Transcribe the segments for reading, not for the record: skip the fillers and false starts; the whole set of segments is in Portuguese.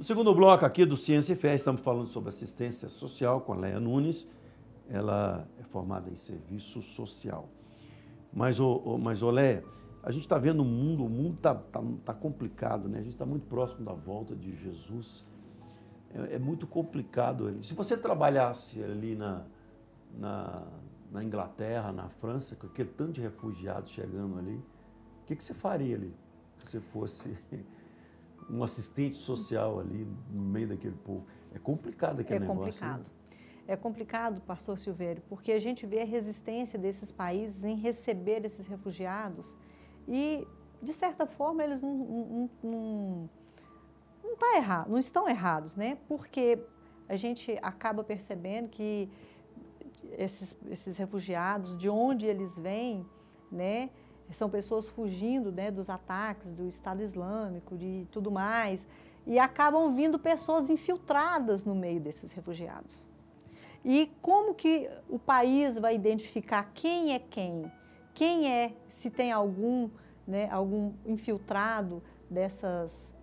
No segundo bloco aqui do Ciência e Fé, estamos falando sobre assistência social com a Leia Nunes. Ela é formada em serviço social. Mas, Leia, a gente está vendo o mundo tá complicado, né? A gente está muito próximo da volta de Jesus. É muito complicado. Se você trabalhasse ali na Inglaterra, na França, com aquele tanto de refugiados chegando ali, o que você faria ali? Se você fosse um assistente social ali no meio daquele povo. É complicado aquele negócio. É complicado. É complicado, pastor Silvério, porque a gente vê a resistência desses países em receber esses refugiados e, de certa forma, eles não estão errados, né? Porque a gente acaba percebendo que esses refugiados, de onde eles vêm, né? São pessoas fugindo, né, dos ataques do Estado Islâmico, de tudo mais, e acabam vindo pessoas infiltradas no meio desses refugiados. E como que o país vai identificar quem é quem? Quem é, se tem algum, né, algum infiltrado dessas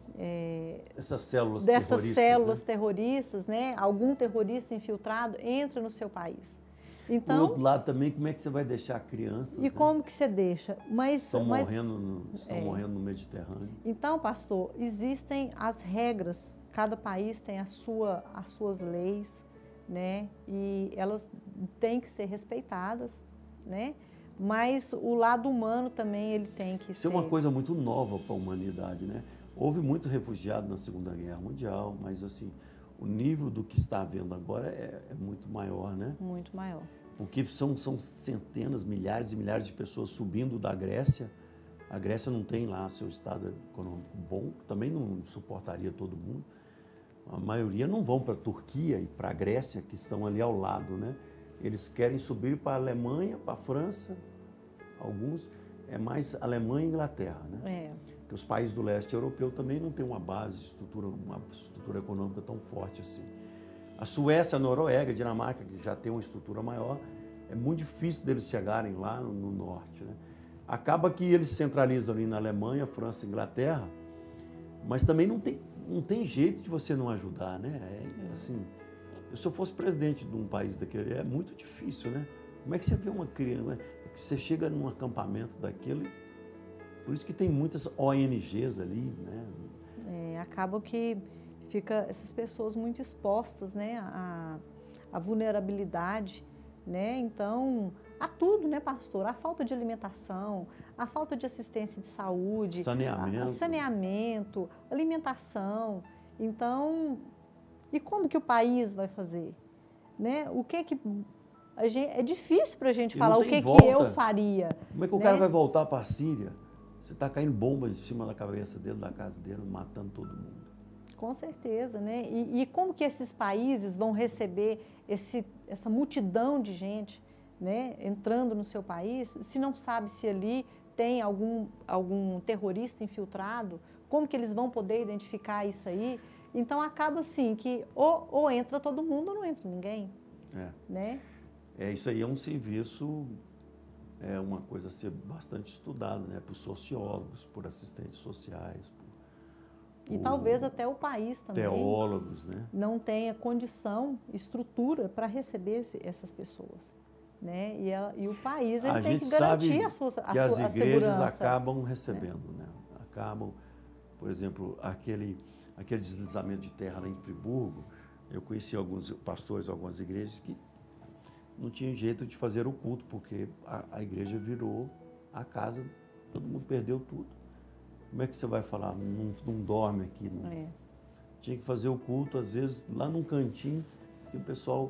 células terroristas, né? Algum terrorista infiltrado entra no seu país. Então, por outro lado também, como é que você vai deixar crianças? E como que você deixa? Estão morrendo no Mediterrâneo. Então, pastor, existem as regras. Cada país tem as suas leis, né? E elas têm que ser respeitadas, né? Mas o lado humano também ele tem que ser. Isso é uma coisa muito nova para a humanidade, né? Houve muito refugiado na Segunda Guerra Mundial, mas assim, o nível do que está havendo agora é muito maior, né? Muito maior. Porque são centenas, milhares e milhares de pessoas subindo da Grécia. A Grécia não tem lá seu estado econômico bom, também não suportaria todo mundo. A maioria não vão para a Turquia e para a Grécia, que estão ali ao lado, né? Eles querem subir para a Alemanha, para a França, alguns, é mais Alemanha e Inglaterra, né? Porque os países do leste europeu também não têm uma estrutura econômica tão forte assim. A Suécia, a Noruega, a Dinamarca, que já tem uma estrutura maior, é muito difícil deles chegarem lá no norte, né? Acaba que eles centralizam ali na Alemanha, França, Inglaterra, mas também não tem jeito de você não ajudar, né? Assim, se eu fosse presidente de um país daquele, é muito difícil, né? Como é que você vê uma criança, você chega num acampamento daquele, por isso que tem muitas ONGs ali, né? Acaba que fica essas pessoas muito expostas, né, à vulnerabilidade, né? Então, a tudo, né, pastor? A falta de alimentação, a falta de assistência de saúde, saneamento, alimentação. Então, e como que o país vai fazer? Né? O que é difícil para a gente falar o que eu faria. Como é que o cara vai voltar para a Síria? Você está caindo bomba em cima da cabeça dele, da casa dele, matando todo mundo. Com certeza, né? E como que esses países vão receber essa multidão de gente, né, entrando no seu país, se não sabe se ali tem algum terrorista infiltrado? Como que eles vão poder identificar isso aí? Então, acaba assim que ou entra todo mundo ou não entra ninguém. Né? Isso aí é um serviço, é uma coisa a ser bastante estudada, né? Por sociólogos, por assistentes sociais, e talvez até o país também teólogos, né? Não tenha condição, estrutura para receber essas pessoas, né? E o país ele tem que garantir a sua segurança. As igrejas acabam recebendo, né? Acabam, por exemplo, aquele deslizamento de terra lá em Friburgo, eu conheci alguns pastores, algumas igrejas que não tinham jeito de fazer o culto, porque a igreja virou a casa, todo mundo perdeu tudo. Como é que você vai falar? Não dorme aqui. Não. Tinha que fazer o culto, às vezes, lá num cantinho, que o pessoal...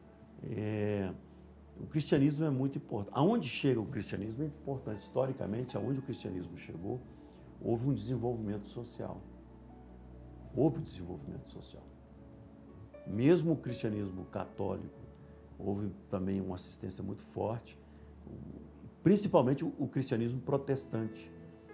O cristianismo é muito importante. Aonde chega o cristianismo é importante. Historicamente, aonde o cristianismo chegou, houve um desenvolvimento social. Houve um desenvolvimento social. Mesmo o cristianismo católico, houve também uma assistência muito forte, principalmente o cristianismo protestante.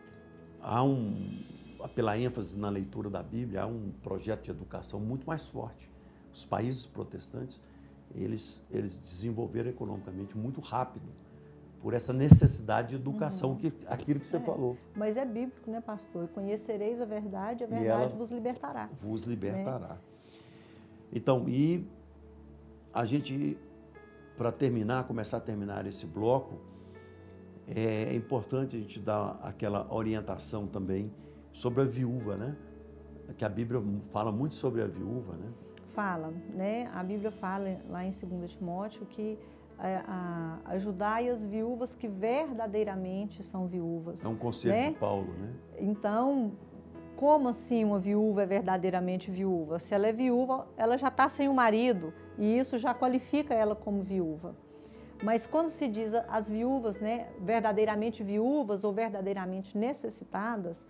Pela ênfase na leitura da Bíblia, há um projeto de educação muito mais forte. Os países protestantes, eles desenvolveram economicamente muito rápido, por essa necessidade de educação, aquilo que você falou. Mas é bíblico, né, pastor? E conhecereis a verdade vos libertará. Vos libertará. Né? Então, e a gente, para começar a terminar esse bloco, é importante a gente dar aquela orientação também sobre a viúva, né? Que a Bíblia fala muito sobre a viúva, né? Fala, né? A Bíblia fala lá em 2 Timóteo que ajudai as viúvas que verdadeiramente são viúvas. É um conselho, né, de Paulo, né? Então, como assim uma viúva é verdadeiramente viúva? Se ela é viúva, ela já está sem o marido e isso já qualifica ela como viúva. Mas quando se diz as viúvas, né, verdadeiramente viúvas ou verdadeiramente necessitadas,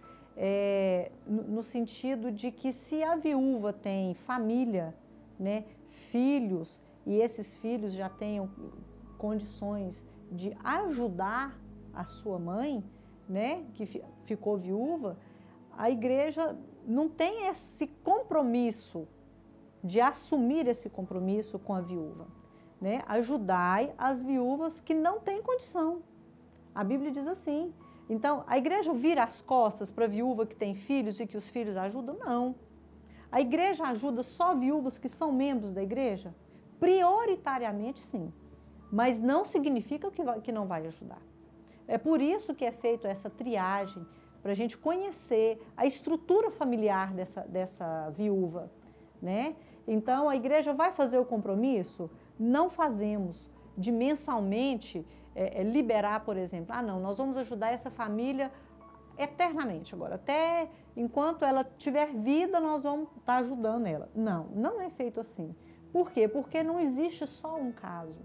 no sentido de que se a viúva tem família, né, filhos, e esses filhos já tenham condições de ajudar a sua mãe, né, que ficou viúva, a igreja não tem esse compromisso de assumir esse compromisso com a viúva, né? Ajudai as viúvas que não têm condição. A Bíblia diz assim. Então, a igreja vira as costas para a viúva que tem filhos e que os filhos ajudam? Não. A igreja ajuda só viúvas que são membros da igreja? Prioritariamente, sim. Mas não significa que não vai ajudar. É por isso que é feita essa triagem, para a gente conhecer a estrutura familiar dessa viúva, né? Então, a igreja vai fazer o compromisso? Não fazemos de mensalmente liberar, por exemplo, não, nós vamos ajudar essa família eternamente agora, até enquanto ela tiver vida, nós vamos estar ajudando ela. Não, não é feito assim. Por quê? Porque não existe só um caso,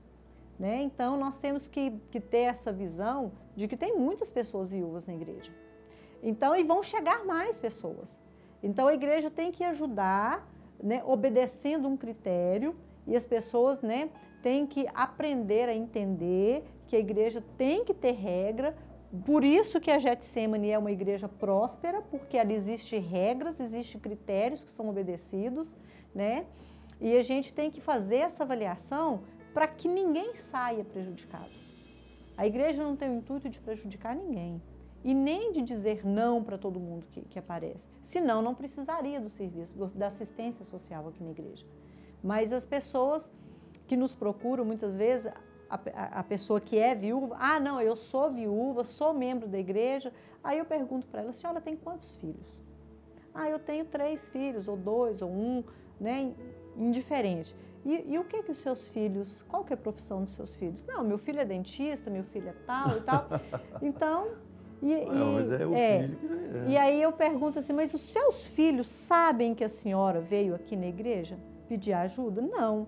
né? Então, nós temos que ter essa visão de que tem muitas pessoas viúvas na igreja. Então, e vão chegar mais pessoas. Então, a igreja tem que ajudar, né, obedecendo um critério, e as pessoas, né, têm que aprender a entender que a igreja tem que ter regra. Por isso que a Getsemane é uma igreja próspera, porque ela existe regras, existe critérios que são obedecidos, né? E a gente tem que fazer essa avaliação para que ninguém saia prejudicado. A igreja não tem o intuito de prejudicar ninguém e nem de dizer não para todo mundo que aparece. Senão, não precisaria do serviço, da assistência social aqui na igreja. Mas as pessoas que nos procuram, muitas vezes, a pessoa que é viúva, não, eu sou viúva, sou membro da igreja. Aí eu pergunto para ela, a senhora tem quantos filhos? Eu tenho 3 filhos, ou 2, ou 1, né, indiferente. E o que os seus filhos, qual que é a profissão dos seus filhos? Não, meu filho é dentista, meu filho é tal e tal. Então, mas é o filho que E aí eu pergunto assim, mas os seus filhos sabem que a senhora veio aqui na igreja pedir ajuda? Não,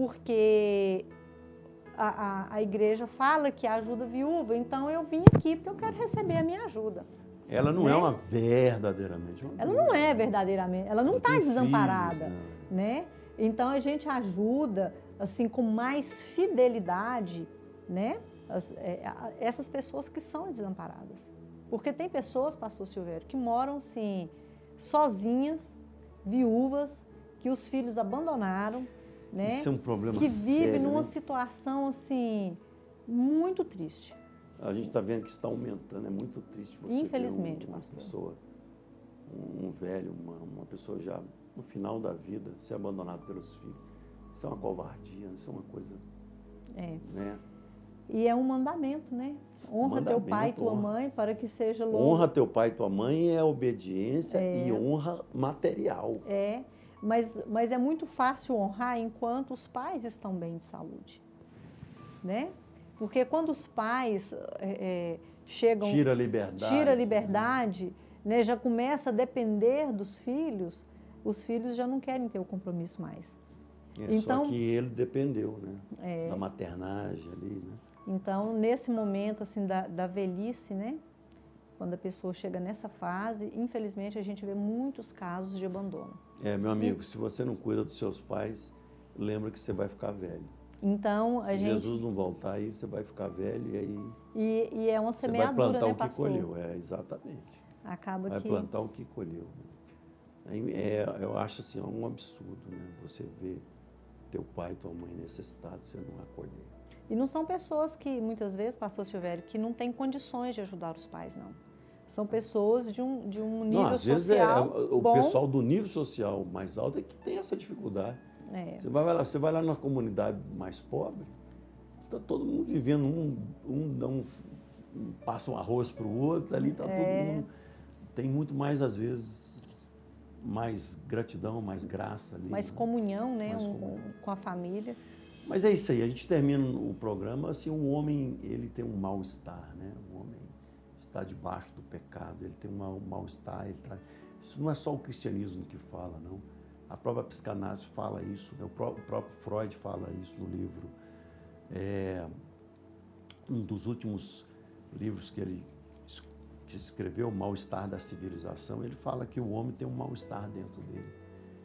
porque a igreja fala que ajuda viúva, então eu vim aqui porque eu quero receber a minha ajuda. Ela não é uma verdadeiramente. Ela não é verdadeiramente, ela não está desamparada, filhos, né? Então a gente ajuda assim com mais fidelidade, né? Essas pessoas que são desamparadas. Porque tem pessoas, pastor Silvério, que moram assim, sozinhas, viúvas, que os filhos abandonaram, né? Isso é um problema que sério, vive numa né? situação assim muito triste. A gente está vendo que está aumentando, é muito triste você Infelizmente, ver uma pastor. pessoa, um velho, uma pessoa já no final da vida, ser abandonado pelos filhos. Isso é uma covardia, isso é uma coisa, né? E é um mandamento, né? Honra teu pai e tua mãe para que seja louvado. Honra teu pai e tua mãe é obediência e honra material. Mas é muito fácil honrar enquanto os pais estão bem de saúde, né? Porque quando os pais chegam... Tira a liberdade. Tira a liberdade, né? Já começa a depender dos filhos, os filhos já não querem ter o compromisso mais. Só que ele dependeu, né? Da maternagem ali, né? Então, nesse momento assim, da velhice, né? Quando a pessoa chega nessa fase, infelizmente a gente vê muitos casos de abandono. Meu amigo, se você não cuida dos seus pais, lembra que você vai ficar velho. Então, se Jesus não voltar aí, você vai ficar velho e aí... E é uma semeadura, né, pastor? Você vai plantar o que pastor? colheu, exatamente. Acaba vai que... plantar o que colheu. Eu acho assim, um absurdo, né? Você ver teu pai e tua mãe necessitados, você não acolher. E não são pessoas que, muitas vezes, pastor Silvério, que não têm condições de ajudar os pais, não. São pessoas de um nível não, às social vezes o bom. pessoal do nível social mais alto é que tem essa dificuldade. É. Você vai lá na comunidade mais pobre, está todo mundo vivendo, passa um arroz para o outro, ali está todo mundo. Tem muito mais, às vezes, mais gratidão, mais graça ali. Mais né? comunhão, né, Mais comunhão. com a família. Mas é isso aí, a gente termina o programa, assim, o homem, ele tem um mal-estar, né? O homem está debaixo do pecado, ele tem um mal-estar, isso não é só o cristianismo que fala, não. A própria psicanálise fala isso, né? O próprio Freud fala isso no livro. Um dos últimos livros que ele escreveu, O Mal-Estar da Civilização, ele fala que o homem tem um mal-estar dentro dele,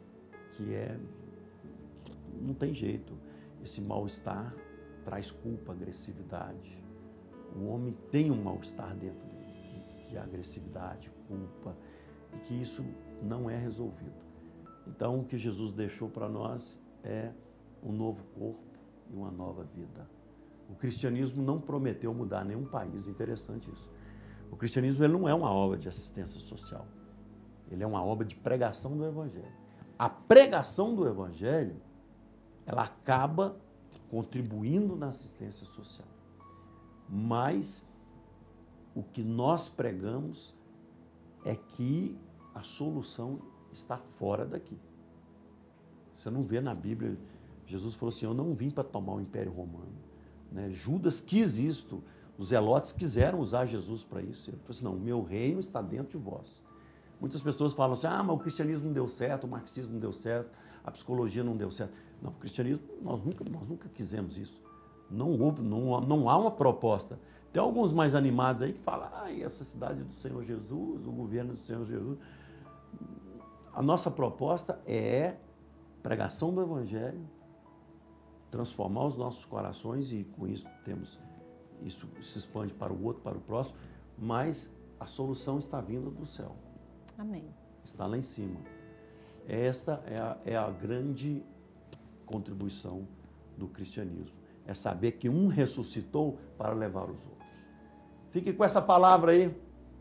não tem jeito. Esse mal-estar traz culpa, agressividade. O homem tem um mal-estar dentro dele, que é agressividade, culpa, e que isso não é resolvido. Então, o que Jesus deixou para nós é um novo corpo e uma nova vida. O cristianismo não prometeu mudar nenhum país, interessante isso. O cristianismo ele não é uma obra de assistência social, ele é uma obra de pregação do Evangelho. A pregação do Evangelho, ela acaba contribuindo na assistência social. Mas o que nós pregamos é que a solução está fora daqui. Você não vê na Bíblia, Jesus falou assim, eu não vim para tomar o Império Romano. Né? Judas quis isto, os zelotes quiseram usar Jesus para isso. Ele falou assim, não, o meu reino está dentro de vós. Muitas pessoas falam assim, mas o cristianismo não deu certo, o marxismo não deu certo, a psicologia não deu certo. Não, o cristianismo, nós nunca quisemos isso. Não há uma proposta. Tem alguns mais animados aí que falam, essa cidade do Senhor Jesus, o governo do Senhor Jesus. A nossa proposta é pregação do Evangelho, transformar os nossos corações e com isso isso se expande para o outro, para o próximo, mas a solução está vindo do céu. Amém. Está lá em cima. Essa é a grande contribuição do cristianismo. É saber que um ressuscitou para levar os outros. Fique com essa palavra aí.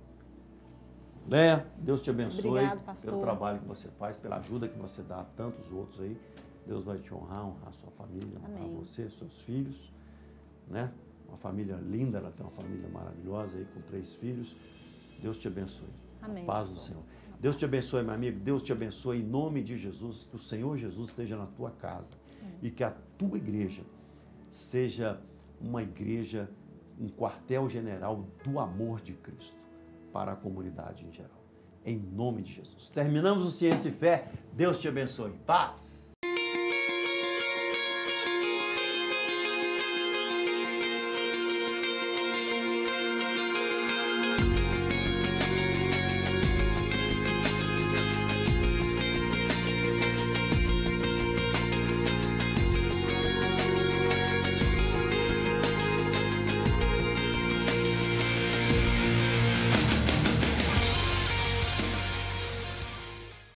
Léa, Deus te abençoe. Obrigado, pastor. Pelo trabalho que você faz, pela ajuda que você dá a tantos outros aí. Deus vai te honrar a sua família, Amém. honrar você, seus filhos, né? Uma família linda, ela tem uma família maravilhosa aí com 3 filhos. Deus te abençoe. Amém, A paz do Senhor. Deus te abençoe, meu amigo. Deus te abençoe em nome de Jesus. Que o Senhor Jesus esteja na tua casa e que a tua igreja seja uma igreja, um quartel-general do amor de Cristo para a comunidade em geral. Em nome de Jesus. Terminamos o Ciência e Fé. Deus te abençoe. Paz!